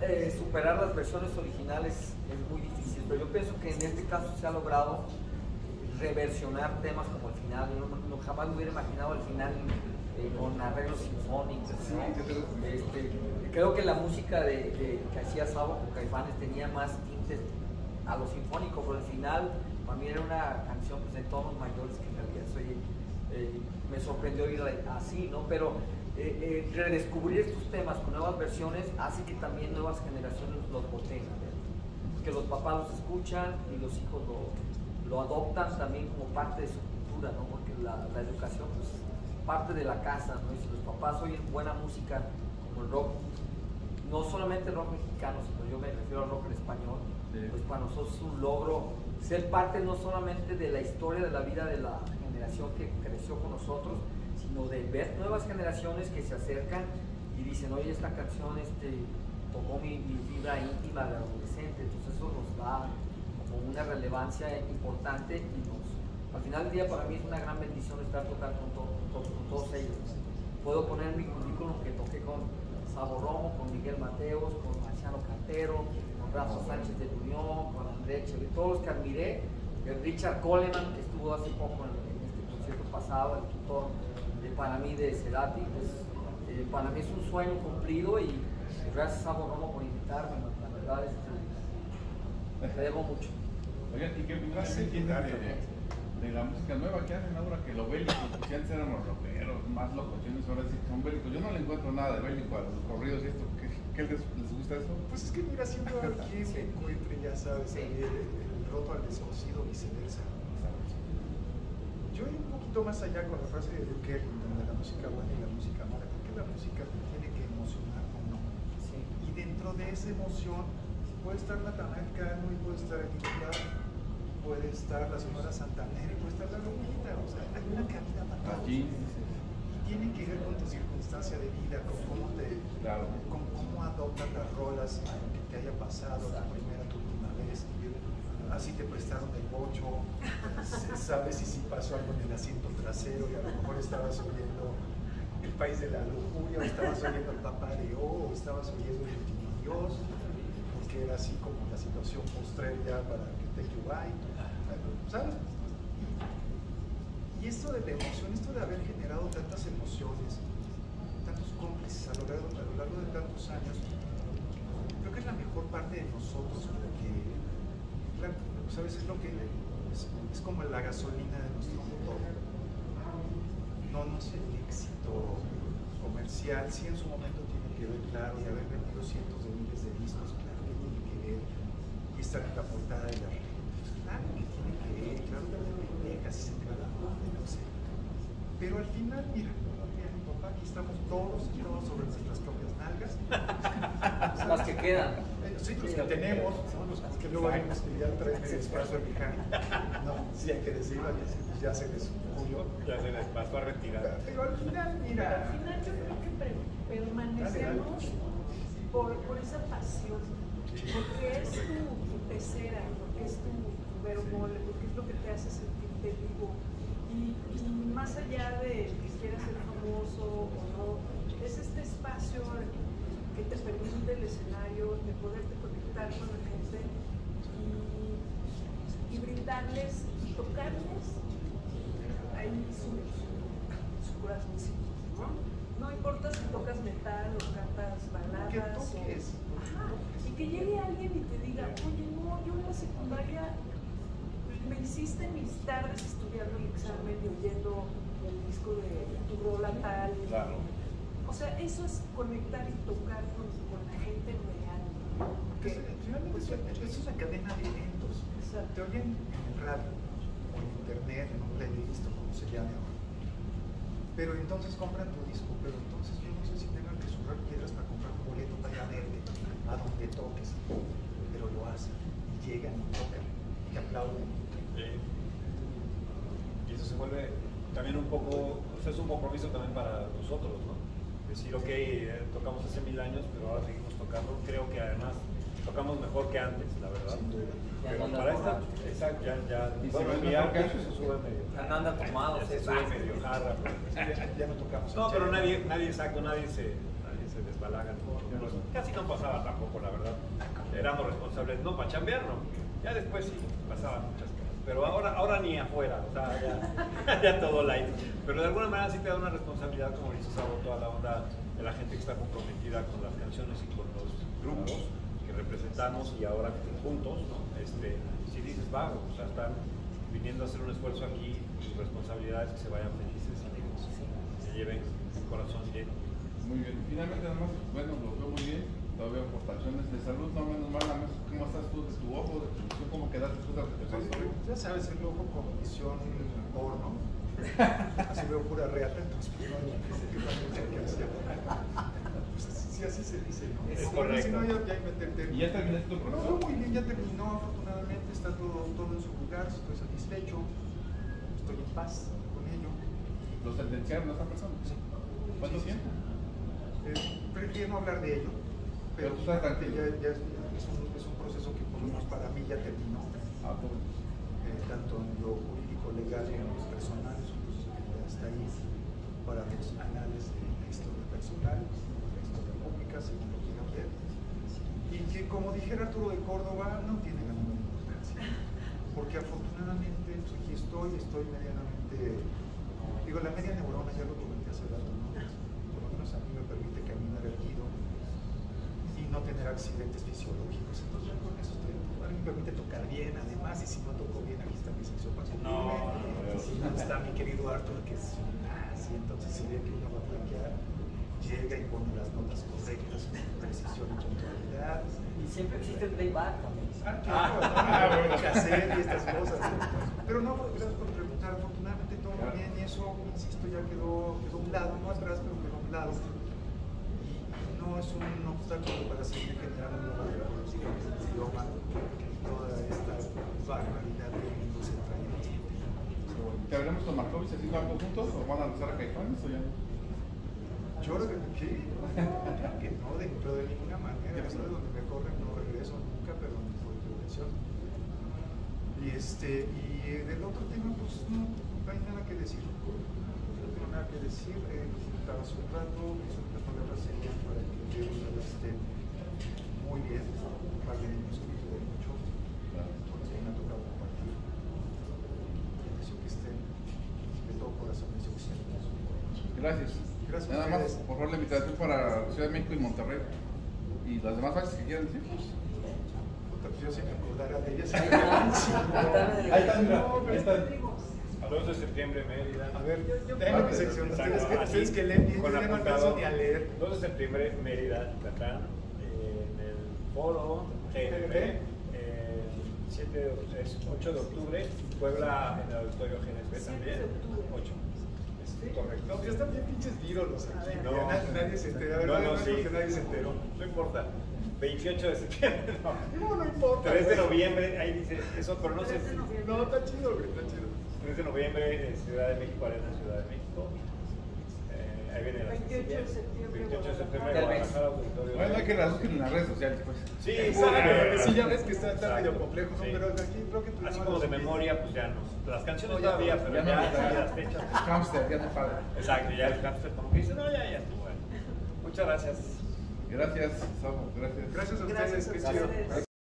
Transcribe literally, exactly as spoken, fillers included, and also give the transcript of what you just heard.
eh, superar las versiones originales es muy difícil, pero yo pienso que en este caso se ha logrado reversionar temas como el final. Yo no, no, jamás me hubiera imaginado el final eh, con arreglos sinfónicos, ¿no? Este, creo que la música de, de, que hacía Sabo con Caifanes tenía más tintes a lo sinfónico, pero el final para mí era una canción pues, de tonos mayores que en realidad soy, eh, me sorprendió oírla así, ¿no? Pero eh, eh, redescubrir estos temas con nuevas versiones hace que también nuevas generaciones los volteen a ver, que los papás los escuchan y los hijos lo, lo adoptan también como parte de su cultura, ¿no? Porque la, la educación pues, parte de la casa, ¿no? Y si los papás oyen buena música como el rock, no solamente el rock mexicano, sino yo me refiero al rock en español, sí. Pues para nosotros es un logro ser parte no solamente de la historia de la vida de la generación que creció con nosotros, sino de ver nuevas generaciones que se acercan y dicen, oye, esta canción este, tocó mi, mi vida íntima de adolescente, entonces eso nos da como una relevancia importante y nos, al final del día para mí es una gran bendición estar tocando con, to, con, con todos ellos. Puedo poner mi currículum que toqué con Sabo Romo, con Miguel Mateos, con Marciano Cantero, con Rafa Sánchez de Unión, con André Echeverría, todos los que admiré, el Richard Coleman que estuvo hace poco en, en este concierto pasado, el tutor de, para mí de Cerati, pues eh, para mí es un sueño cumplido y gracias a Sabo Romo por invitarme, la verdad este, te debo mucho. Oigan, ¿y qué clase entienden de, de la música nueva que hacen ahora que lo bélico, que antes eran los rockeros, más locuciones, ahora sí que son bélicos? Yo no le encuentro nada de bélico a los corridos y esto, ¿qué, qué les, les gusta eso? Pues es que mira, siempre va a haber quien se encuentre, ya sabes, sí. el, el roto al descosido, viceversa. Yo iré un poquito más allá con la frase de Duke Ellington, de la música buena y la música mala. Creo que la música te tiene que emocionar o no. Sí. Y dentro de esa emoción puede estar Natanael Cano y puede estar Edith Piaf, puede estar la Sonora Santanera y puede estar la Lupita. O sea, hay una cabida para todos. Allí. Y tiene que ver con tu circunstancia de vida, con cómo te, claro. con cómo adoptas las rolas, que te haya pasado la primera, tu última vez. Así te prestaron el bocho, sabes si sí pasó algo en el asiento trasero y a lo mejor estabas oyendo El País de la Lujuria, o estabas oyendo El Papá de O, o estabas oyendo El Último Dios, porque era así como la situación postrera para que te Yubai, ¿sabes? Y esto de la emoción, esto de haber generado tantas emociones, tantos cómplices a lo largo, a lo largo de tantos años, creo que es la mejor parte de nosotros, porque claro, ¿sabes? Es lo que es, es como la gasolina de nuestro motor. No, no sé, el éxito comercial, sí en su momento tiene que ver, claro, y haber vendido cientos de miles de discos, claro que tiene que ver, y estar en la portada de la revista, claro que tiene que ver, claro que tiene casi se te va la mano, no sé. Pero al final, mira, mira, mi papá, aquí estamos todos sentados sobre nuestras propias nalgas. Las que quedan. Sí, los que tenemos, ¿no? Los que luego hay unos que ya traen el espacio en mi cara. No, sí hay que decirlo, ya se les ocurrió. Ya se les pasó a retirar. Pero al final, mira. Al final yo creo que permanecemos por, por esa pasión, porque es tu, tu pecera, porque es tu, tu vermole, porque es lo que te hace sentirte vivo. Y, y más allá de que quieras ser famoso o no, es este espacio que te permite el escenario de poderte conectar con la gente y, y brindarles, y tocarles ahí su, su corazoncito, ¿no? No importa si tocas metal o cantas baladas. Que toques. O, ajá, y que llegue alguien y te diga, oye, no, yo en la secundaria me hiciste mis tardes estudiando el examen y oyendo el disco de tu rola tal. Claro. O sea, eso es conectar y tocar con, con la gente real. Que finalmente es, es una cadena de eventos. Exacto. Te oyen en el radio, o en internet, en un playlist, o como se llame ahora. Pero entonces compran tu disco, pero entonces yo no sé si tengan que zurrar piedras para comprar un boleto para ir a verte, a donde toques. Pero lo hacen, y llegan y tocan, y aplauden. Sí. Y eso se vuelve también un poco, o sea, es un compromiso también para nosotros, ¿no? Decir, ok, eh, tocamos hace mil años, pero ahora seguimos tocando. Creo que además tocamos mejor que antes, la verdad. Pero para esta, exacto, ya, ya, y bueno, si el mejor que viaje antes, se sube medio. Ya no andan tomados, se eso sube es. medio jarra. Ya, ya no tocamos. No, pero nadie, nadie exacto, nadie se, nadie se desbalagan. Pues, casi no pasaba tampoco, la verdad. Éramos responsables, no para chambear, no. Ya después sí pasaban muchas cosas. Pero ahora, ahora ni afuera, o sea, ya, ya todo light. Pero de alguna manera sí te da una responsabilidad, como dices, Sabo, toda la onda de la gente que está comprometida con las canciones y con los grupos que representamos y ahora juntos, ¿no? Este, si dices, va, o sea, están viniendo a hacer un esfuerzo aquí y responsabilidades que se vayan felices y que se lleven el corazón lleno. Muy bien. Finalmente, además, bueno, lo veo muy bien. Todavía aportaciones de salud, no menos mal. Además, ¿cómo estás tú de tu ojo, de tu visión? ¿Cómo quedaste tú de lo que te pasó? Ya sabes, el ojo con visión porno. Así veo pura reata, entonces pues, no hay que hacer. Pues sí, así se dice, ¿no? Es Como correcto. Si no, ya, ya meterte. ¿Y ya terminaste tu No, proceso? no, muy bien, ya terminó, afortunadamente, está todo, todo en su lugar, estoy satisfecho, estoy en paz con ello. ¿Lo sentenciaron a esa persona? Sí. ¿Cuánto Sí, sí, tiempo? sí. Eh, prefiero no hablar de ello, pero, Pero tú estás tranquilo. ya, ya es, es, un, es un proceso que por lo menos para mí ya terminó, Ah, todo. eh, tanto en lo jurídico, legal como en lo personal, es un proceso que ya está ahí para los anales de la historia personal, de la historia pública, según lo quieran ver, y que como dijera Arturo de Córdoba, no tiene la menor importancia, porque afortunadamente pues, aquí estoy, estoy medianamente, digo, la media neurona ya lo comenté hace rato, ¿no? Por lo menos a mí me permite caminar erguido y no tener accidentes fisiológicos, entonces ya con eso estoy, a mí me permite tocar bien, además, y si no toco bien, aquí está mi sección para No, no, no, y si no está mi querido Arthur, que es así, entonces si ve que uno va a flanquear, llega y pone las notas correctas, con precisión y puntualidad. Y siempre existe el playback también. Ah, claro, ah, bueno, cassette y estas cosas. Pero no, gracias por preguntar, afortunadamente todo muy bien y eso, insisto, ya quedó, quedó a un lado, no atrás, pero quedó a un lado. Y no es un obstáculo para seguir generando un nuevo idioma, toda esta barbaridad de mundos entrañables. ¿Te hablamos con Markovich haciendo algo juntos o van a regresar a Caifanes o ya no? Yo creo que ¿qué? que no, de, pero de ninguna manera, ¿sabes? Donde me corren no regreso nunca, pero ni por prevención. Y este, y del otro tema, pues no, no hay nada que decir. No tengo nada que decir, eh, estaba hace un rato, mis otras palabras serían para que el gobierno esté muy bien, para que niños que quieren mucho, porque me ha tocado compartir. Deseo que estén de todo corazón en su auxilio. Gracias. Gracias a Nada más, ustedes. por favor, la invitación para Ciudad de México y Monterrey. Y las demás fases que quieran decir, pues. Puta, pues yo sí me acordara de ellas. Ahí están, mira. No, pero Ahí están. dos de septiembre, Mérida. A ver, Yo- yo- déjame mi sección. Exacto, Ustedes que, así, ustedes que leen bien, con yo ya no apuntado. alcanzo ni a leer. dos de septiembre, Mérida, Yucatán, eh, en el foro G N P. Eh, siete de- es ocho de octubre, Puebla en el auditorio G N P siete también. de octubre. ocho. Es Sí. correcto. No, ya están bien pinches vírolos aquí. No. Ya nadie, nadie se entera. A ver, No, no, no, sí. porque nadie se enteró. No importa. veintiocho de septiembre, no. No, no importa. tres de güey. noviembre, ahí dice eso, pero no sé tres de si. noviembre. No, está chido, güey, está chido. tres de noviembre en Ciudad de México, Arena Ciudad de México. Eh, ahí viene la veintiocho de septiembre, veintiocho de septiembre, Guadalajara. Guadalajara, auditorio. Bueno, hay que las busquen en las redes sociales, pues. Sí, Exacto, bueno, sí, ya ves que está, está exacto, medio complejo, ¿no? sí. Pero aquí creo que tú Así ya como de lo subiste. memoria, pues ya no. Las canciones No, ya todavía, no, pero ya ya, no, ya ya. las fechas. El hamster, ya no paga. Exacto, ya el hamster como que dice, no, ya, ya estuvo. Muchas gracias. Gracias, Sabo, gracias. Gracias a ustedes, Gracias a qué chido. ustedes.